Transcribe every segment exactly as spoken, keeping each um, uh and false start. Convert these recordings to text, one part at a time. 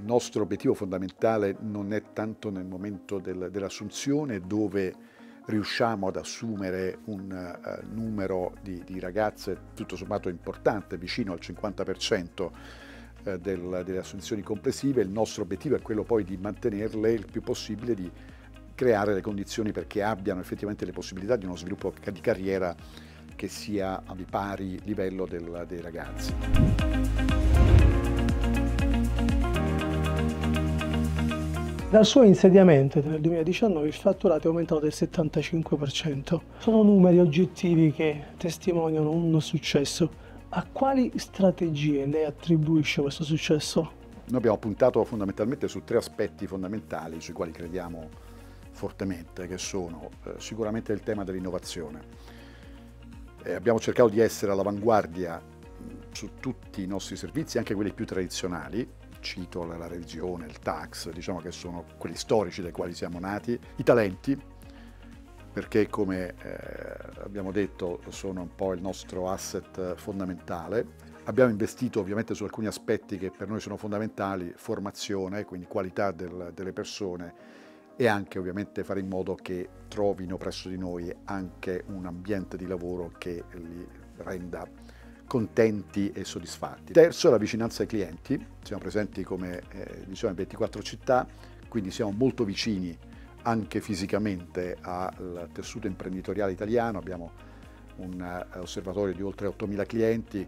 nostro obiettivo fondamentale non è tanto nel momento del, dell'assunzione, dove riusciamo ad assumere un uh, numero di, di ragazze tutto sommato importante, vicino al cinquanta per cento uh, del, delle assunzioni complessive. Il nostro obiettivo è quello poi di mantenerle il più possibile, di creare le condizioni perché abbiano effettivamente le possibilità di uno sviluppo di carriera che sia a pari livello del, dei ragazzi. Dal suo insediamento nel duemiladiciannove il fatturato è aumentato del settantacinque per cento. Sono numeri oggettivi che testimoniano un successo. A quali strategie lei attribuisce questo successo? Noi abbiamo puntato fondamentalmente su tre aspetti fondamentali sui quali crediamo fortemente, che sono eh, sicuramente il tema dell'innovazione. Eh, abbiamo cercato di essere all'avanguardia su tutti i nostri servizi, anche quelli più tradizionali. Cito la revisione, il tax, diciamo che sono quelli storici dai quali siamo nati, i talenti, perché come eh, abbiamo detto sono un po' il nostro asset fondamentale. Abbiamo investito ovviamente su alcuni aspetti che per noi sono fondamentali, formazione, quindi qualità del, delle persone, e anche ovviamente fare in modo che trovino presso di noi anche un ambiente di lavoro che li renda contenti e soddisfatti. Terzo, la vicinanza ai clienti. Siamo presenti, come eh, diciamo, in ventiquattro città, quindi siamo molto vicini anche fisicamente al tessuto imprenditoriale italiano. Abbiamo un uh, osservatorio di oltre ottomila clienti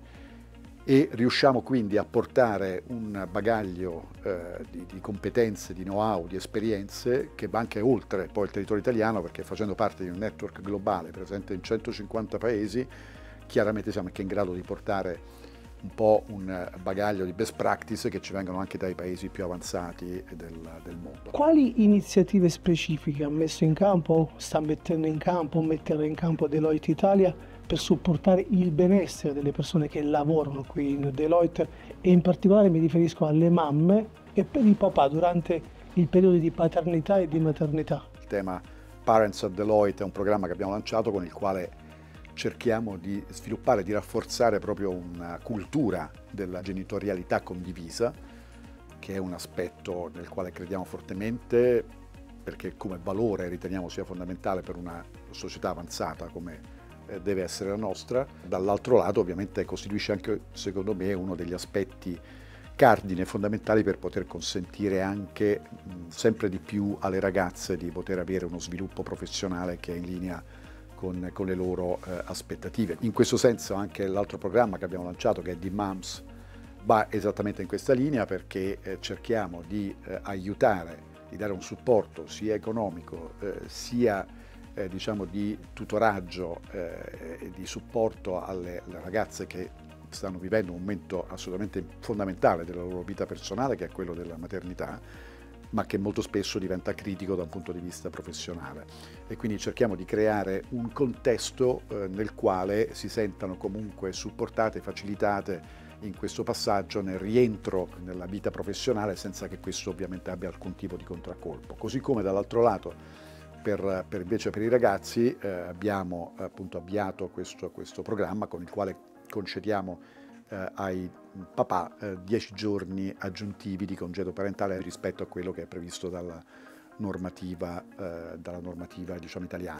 e riusciamo quindi a portare un bagaglio eh, di, di competenze, di know-how, di esperienze che va anche oltre poi il territorio italiano, perché facendo parte di un network globale presente in centocinquanta paesi, chiaramente siamo anche in grado di portare un po' un bagaglio di best practice che ci vengono anche dai paesi più avanzati del, del mondo. Quali iniziative specifiche ha messo in campo, sta mettendo in campo, metterà in campo Deloitte Italia per supportare il benessere delle persone che lavorano qui in Deloitte, e in particolare mi riferisco alle mamme e per i papà durante il periodo di paternità e di maternità? Il tema Parents at Deloitte è un programma che abbiamo lanciato con il quale cerchiamo di sviluppare, di rafforzare proprio una cultura della genitorialità condivisa, che è un aspetto nel quale crediamo fortemente, perché come valore riteniamo sia fondamentale per una società avanzata come deve essere la nostra. Dall'altro lato ovviamente costituisce anche, secondo me, uno degli aspetti cardine fondamentali per poter consentire anche mh, sempre di più alle ragazze di poter avere uno sviluppo professionale che è in linea Con, con le loro eh, aspettative. In questo senso anche l'altro programma che abbiamo lanciato, che è D-Moms, va esattamente in questa linea, perché eh, cerchiamo di eh, aiutare, di dare un supporto sia economico eh, sia eh, diciamo di tutoraggio eh, e di supporto alle, alle ragazze che stanno vivendo un momento assolutamente fondamentale della loro vita personale, che è quello della maternità, ma che molto spesso diventa critico da un punto di vista professionale. E quindi cerchiamo di creare un contesto eh, nel quale si sentano comunque supportate, facilitate in questo passaggio, nel rientro nella vita professionale, senza che questo ovviamente abbia alcun tipo di contraccolpo. Così come dall'altro lato, per, per invece per i ragazzi, eh, abbiamo appunto avviato questo, questo programma con il quale concediamo eh, ai papà eh, dieci giorni aggiuntivi di congedo parentale rispetto a quello che è previsto dalla normativa, eh, dalla normativa diciamo, italiana.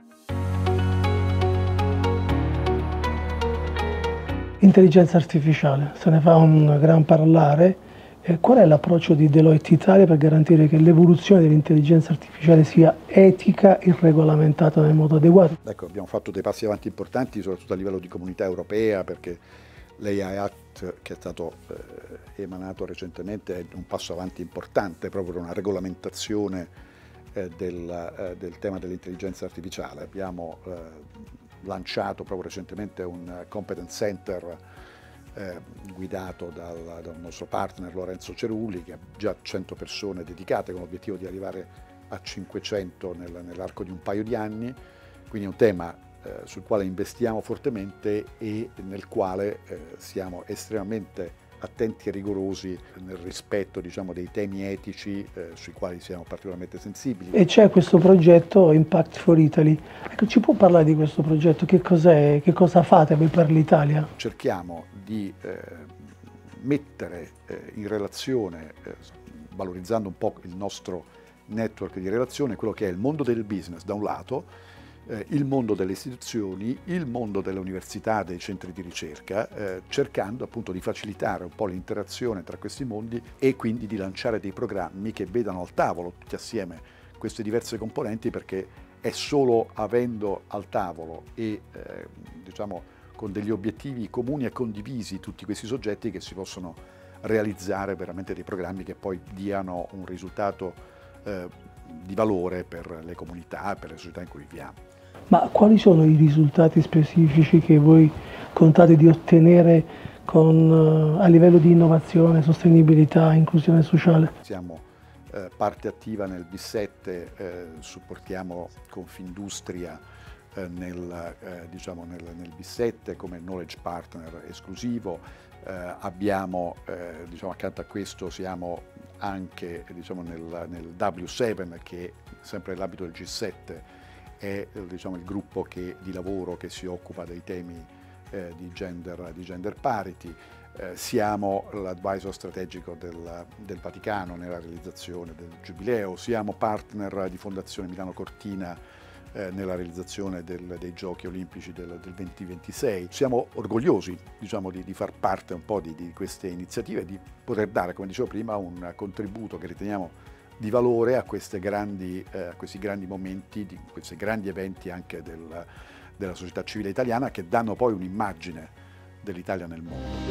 Intelligenza artificiale, se ne fa un gran parlare. Eh, qual è l'approccio di Deloitte Italia per garantire che l'evoluzione dell'intelligenza artificiale sia etica e regolamentata nel modo adeguato? Ecco, abbiamo fatto dei passi avanti importanti, soprattutto a livello di comunità europea, perché l'A I Act, che è stato eh, emanato recentemente, è un passo avanti importante, proprio una regolamentazione eh, del, eh, del tema dell'intelligenza artificiale. Abbiamo eh, lanciato proprio recentemente un competence center eh, guidato dal, dal nostro partner Lorenzo Cerulli, che ha già cento persone dedicate, con l'obiettivo di arrivare a cinquecento nel, nell'arco di un paio di anni. Quindi è un tema sul quale investiamo fortemente e nel quale eh, siamo estremamente attenti e rigorosi nel rispetto, diciamo, dei temi etici eh, sui quali siamo particolarmente sensibili. E c'è questo progetto Impact for Italy. Ecco, ci può parlare di questo progetto? Che cos'è? Che cosa fate per l'Italia? Cerchiamo di eh, mettere eh, in relazione eh, valorizzando un po' il nostro network di relazione, quello che è il mondo del business da un lato, eh, il mondo delle istituzioni, il mondo delle università, dei centri di ricerca, eh, cercando appunto di facilitare un po' l'interazione tra questi mondi e quindi di lanciare dei programmi che vedano al tavolo tutti assieme queste diverse componenti, perché è solo avendo al tavolo e eh, diciamo con degli obiettivi comuni e condivisi tutti questi soggetti che si possono realizzare veramente dei programmi che poi diano un risultato eh, di valore per le comunità e per le società in cui viviamo. Ma quali sono i risultati specifici che voi contate di ottenere con, a livello di innovazione, sostenibilità, inclusione sociale? Siamo eh, parte attiva nel B sette, eh, supportiamo Confindustria eh, nel, eh, diciamo nel, nel B sette come knowledge partner esclusivo. Eh, abbiamo, eh, diciamo, accanto a questo siamo anche diciamo, nel, nel W sette, che sempre nell'ambito del G sette è diciamo, il gruppo che, di lavoro che si occupa dei temi eh, di, gender, di gender parity. Eh, siamo l'advisor strategico del, del Vaticano nella realizzazione del Giubileo, siamo partner di Fondazione Milano Cortina eh, nella realizzazione del, dei Giochi Olimpici del, del duemilaventisei. Siamo orgogliosi diciamo, di, di far parte un po' di, di queste iniziative e di poter dare, come dicevo prima, un contributo che riteniamo di valore a, queste grandi, eh, a questi grandi momenti, di questi grandi eventi anche del, della società civile italiana, che danno poi un'immagine dell'Italia nel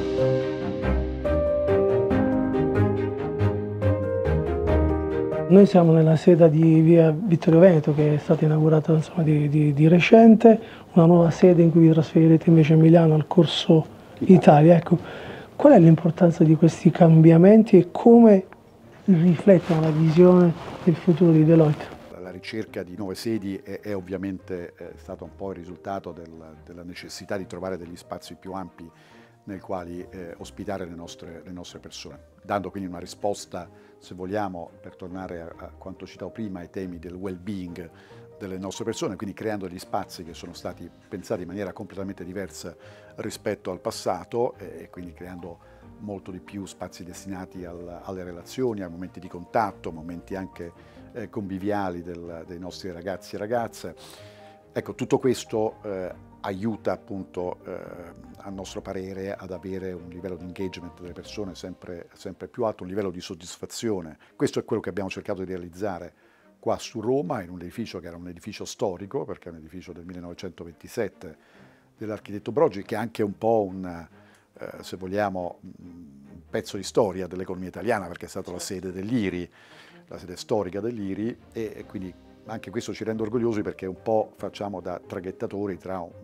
mondo. Noi siamo nella sede di via Vittorio Veneto, che è stata inaugurata insomma, di, di, di recente, una nuova sede in cui vi trasferirete invece a Milano al Corso Italia. Ecco, qual è l'importanza di questi cambiamenti e come riflettono la visione del futuro di Deloitte? La ricerca di nuove sedi è, è ovviamente è stata un po' il risultato del, della necessità di trovare degli spazi più ampi nei quali eh, ospitare le nostre, le nostre persone, dando quindi una risposta, se vogliamo, per tornare a, a quanto citavo prima, ai temi del well-being delle nostre persone, quindi creando degli spazi che sono stati pensati in maniera completamente diversa rispetto al passato e quindi creando molto di più spazi destinati al, alle relazioni, a momenti di contatto, momenti anche eh, conviviali del, dei nostri ragazzi e ragazze. Ecco, tutto questo eh, aiuta appunto eh, a nostro parere ad avere un livello di engagement delle persone sempre, sempre più alto, un livello di soddisfazione. Questo è quello che abbiamo cercato di realizzare qua su Roma, in un edificio che era un edificio storico, perché è un edificio del millenovecentoventisette dell'architetto Brogi, che è anche un po' un Eh, se vogliamo, un pezzo di storia dell'economia italiana, perché è stata la sede dell'I R I, la sede storica dell'I R I, e, e quindi anche questo ci rende orgogliosi perché un po' facciamo da traghettatori tra un,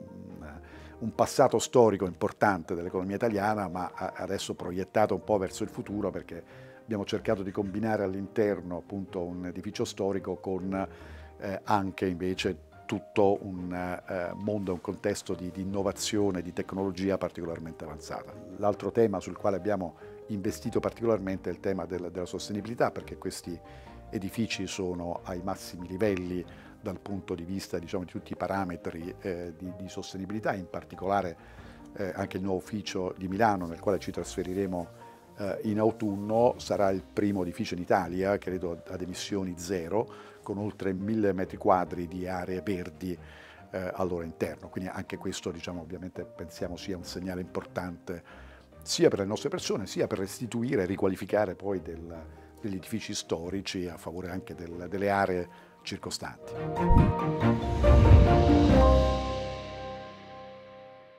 un passato storico importante dell'economia italiana, ma adesso proiettato un po' verso il futuro, perché abbiamo cercato di combinare all'interno appunto un edificio storico con eh, anche invece tutto un eh, mondo, un contesto di, di innovazione, di tecnologia particolarmente avanzata. L'altro tema sul quale abbiamo investito particolarmente è il tema del, della sostenibilità, perché questi edifici sono ai massimi livelli dal punto di vista diciamo, di tutti i parametri eh, di, di sostenibilità, in particolare eh, anche il nuovo ufficio di Milano, nel quale ci trasferiremo eh, in autunno, sarà il primo edificio in Italia, credo ad emissioni zero, con oltre mille metri quadri di aree verdi eh, al loro interno. Quindi anche questo, diciamo, ovviamente pensiamo sia un segnale importante sia per le nostre persone, sia per restituire e riqualificare poi del, degli edifici storici a favore anche del, delle aree circostanti.